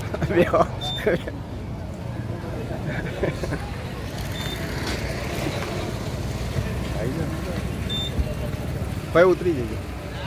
भाई उतरी जाइए।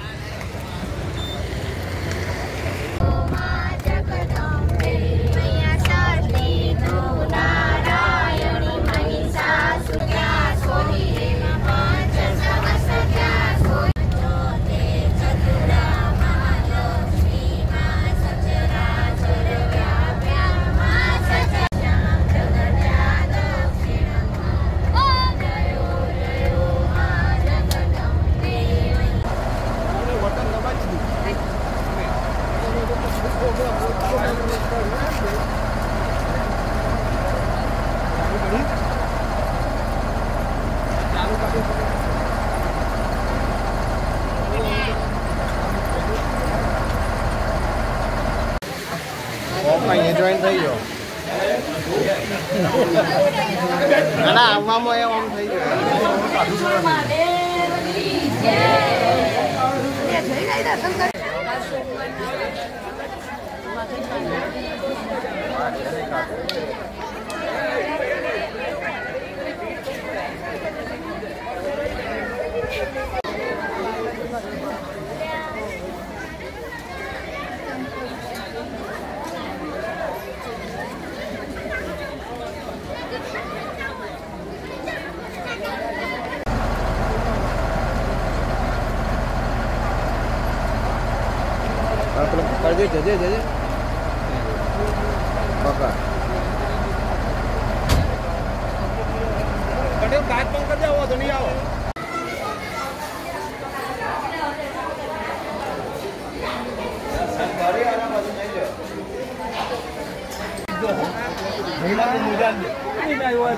જોઈન થઈ ગયો ના આવવામાં એમ થઈ जजे जजे जजे पका कटे गाज पंख कर जाओ तो नहीं आओ सरकारी आना मत नहीं ले महिला को मुझे नहीं नहीं वो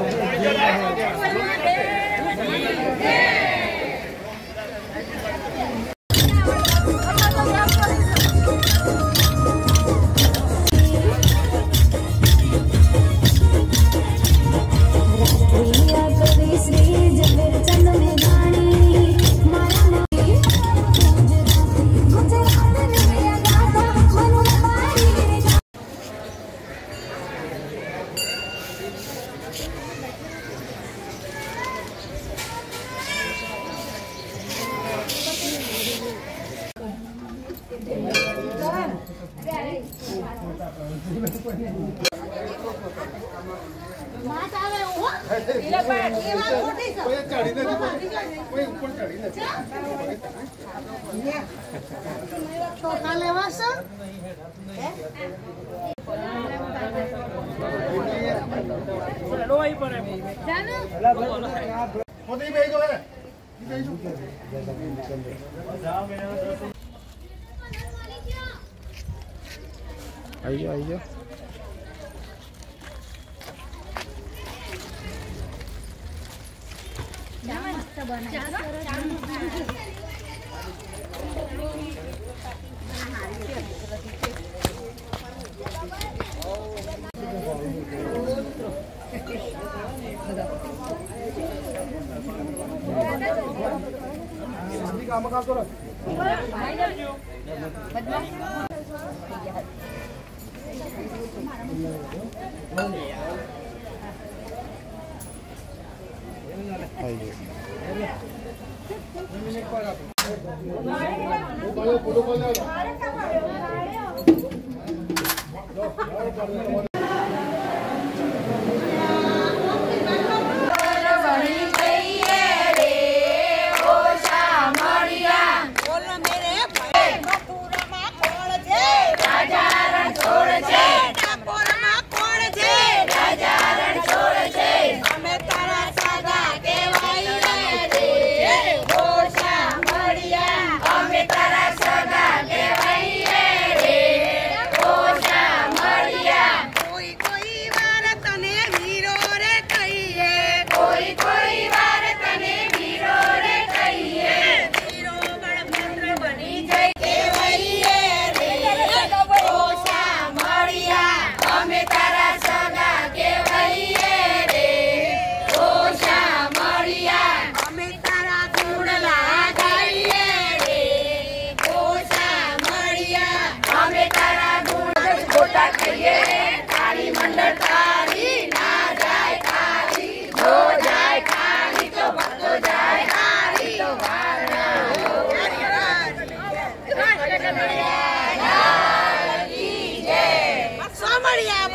आइए आइए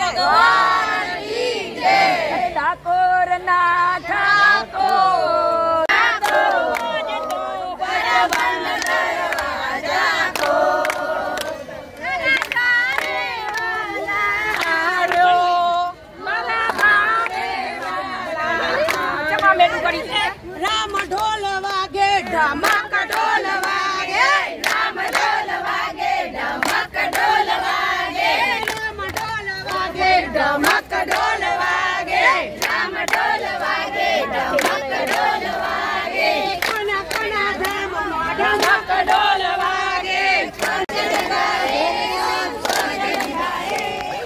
ભગવાન કી જય. ઠાકોર ના ઠાકોર રામ ઢોલ વાગે ઢમક ઢોલ વાગે રામ ઢોલ વાગે ઢમક ઢોલ વાગે રામ ઢોલ વાગે ઢમક ઢોલ વાગે રામ ઢોલ વાગે ઢમક ઢોલ વાગે કોના કોના ધામમાં ઢમક ઢોલ વાગે ભજન ગાય ભજન ગાય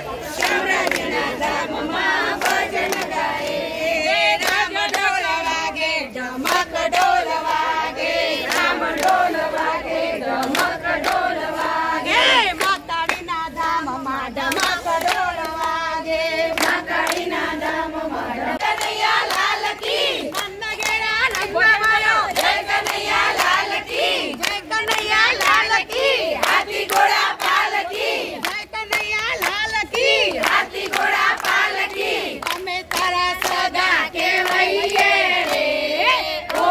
શામરાજના ધામમાં ભજન ગાય રામ ઢોલ વાગે ઢમક ઢોલ વાગે રામ ઢોલ વાગે ઢમક ઢોલ વાગે માતાડીના ધામમાં ઢમક ઢોલ વાગે માતાડીના ધામમાં કનૈયા લાલ કી નંદગેડા નંદવાયો જય કનૈયા લાલ કી જય કનૈયા લાલ કી હાથી ઘોડા પાલકી જય કનૈયા લાલ કી હાથી ઘોડા પાલકી અમે તારા સગા કહેવાઈએ રે ઓ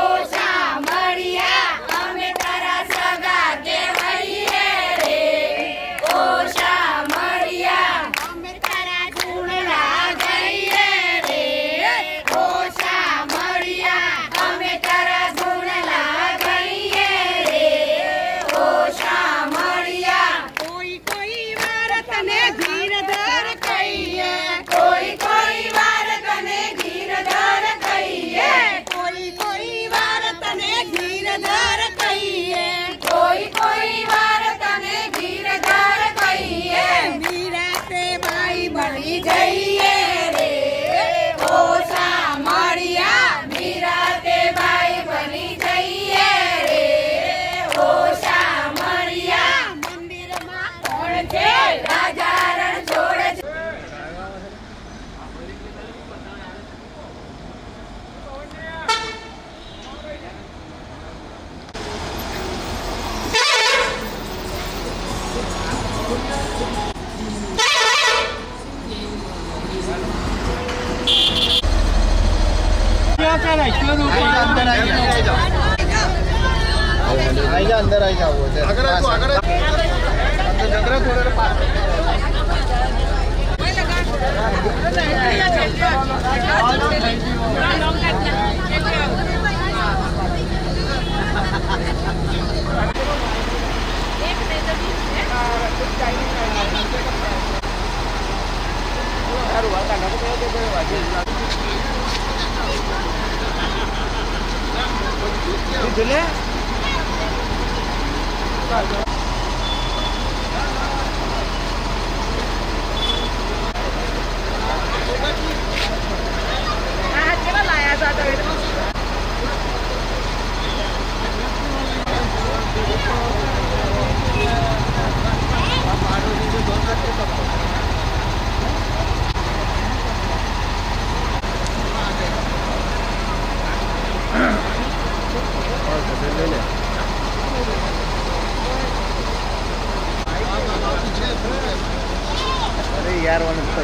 શામળિયા અમે તારા સગા કહેવાઈએ રે ઓ શામળિયા અમે તારા ધૂણલા ગઈએ રે ઓ શામળિયા અમે તારા ધૂણલા ગઈએ રે ઓ શામળિયા કોઈ કોઈ વાર તને ધીરધર કહીએ કોઈ કોઈ વાર તને ધીરધર કહીએ કોઈ કોઈ વાર તને ધીરધર કહીએ કોઈ કોઈ વાર તને ધીરધર કહીએ મીરાતે ભાઈ બની જઈએ રે ઓ શામળિયા મીરાતે ભાઈ બની જઈએ રે ઓ શામળિયા મંદિરમાં કોણ છે રાજા રણછોડ છે. अंदर आई जाओ अगर थोड़े पास अरे यार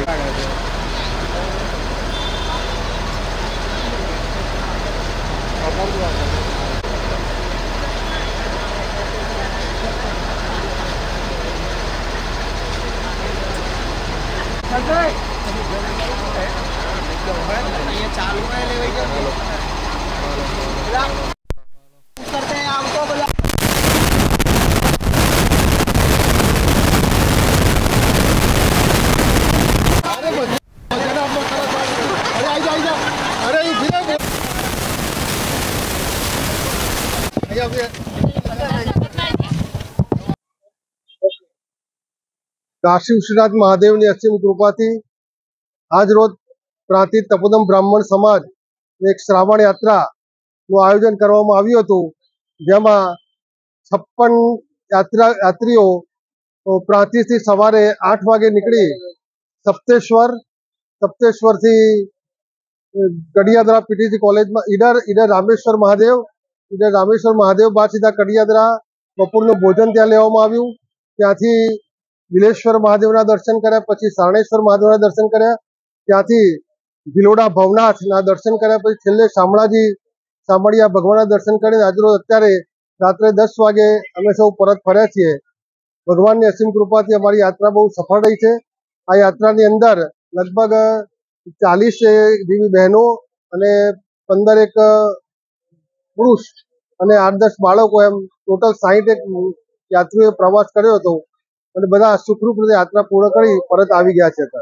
चालू करते हैं आपको बोला કાશી વિશ્વનાથ મહાદેવની અસીમ કૃપાથી આજ રોજ પ્રાંતિજ તપોદમ બ્રાહ્મણ સમાજ એક શ્રાવણ યાત્રાનું આયોજન કરવામાં આવ્યું હતું, જેમાં 56 યાત્રીઓ પ્રાંતિજથી સવારે 8 વાગે નીકળી સપ્તેશ્વરથી કડિયાદરા પીટીસી કોલેજમાં ઈડર રામેશ્વર મહાદેવ બાદ સીધા કડિયાદરા બપોરનું ભોજન ત્યાં લેવામાં આવ્યું. ત્યાંથી વિલેશ્વર મહાદેવના દર્શન કર્યા, પછી સારણેશ્વર મહાદેવના દર્શન કર્યા, ત્યાંથી ભિલોડા ભવનાથના દર્શન કર્યા, પછી છેલ્લે શામળિયા ભગવાનના દર્શન કરીને આજરોજ અત્યારે રાત્રે 10 વાગે અમે સૌ પરત ફર્યા છીએ। ભગવાનની અસીમ કૃપાથી અમારી યાત્રા બહુ સફળ રહી છે। આ યાત્રાની અંદર લગભગ 40 જેવી બહેનો અને 15 પુરુષ અને 8-10 બાળકો એમ ટોટલ 60 યાત્રીઓએ પ્રવાસ કર્યો હતો અને બધા સુખરૂપ રીતે યાત્રા પૂર્ણ કરી પરત આવી ગયા છે।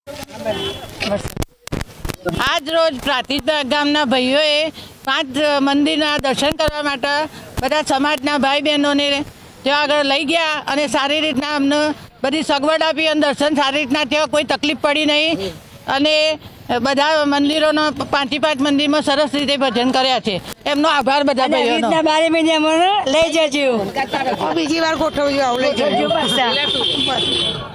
આજ રોજ પ્રાંતિજ ગામના ભાઈઓએ 5 મંદિરના દર્શન કરવા માટે બધા સમાજના ભાઈ બહેનોને ત્યાં આગળ લઈ ગયા અને સારી રીતના અમને બધી સગવડ આપી અને દર્શન સારી રીતના ત્યાં કોઈ તકલીફ પડી નહીં અને બધા મંદિરોનો 5 મંદિરમાં સરસ રીતે ભજન કર્યા છે। એમનો આભાર બધા ભાઈઓનો। લઈ જજો બીજી વાર ગોઠવજો લઈ જજો